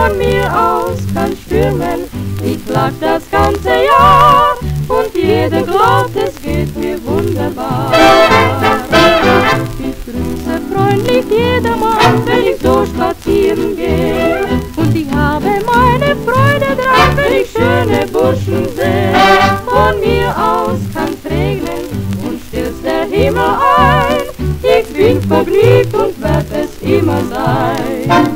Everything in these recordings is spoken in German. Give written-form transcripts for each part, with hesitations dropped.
von mir aus kann stürmen. Ich lach das ganze Jahr und jeder glaubt, es geht mir wunderbar. Ich grüße freundlich jedermann, wenn ich so spazieren gehe. Und ich habe meine Freude dran, wenn ich schöne Burschen sehe. Von mir aus kann's regnen und stürzt der Himmel ein. Ich bin vergnügt und werd es immer sein.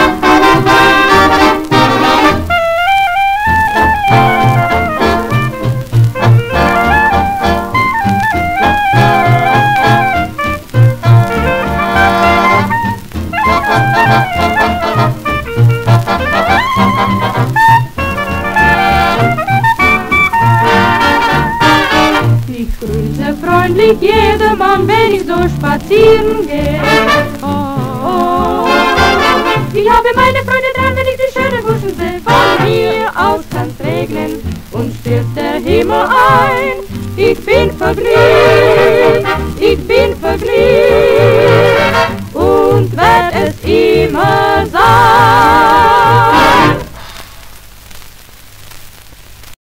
Ich grüße freundlich jedermann, wenn ich so spazieren gehe. Oh, ich habe meine Freude dran, wenn ich die schönen Burschen sehe. Von mir aus kann's regnen und stürzt der Himmel ein. Ich bin vergnügt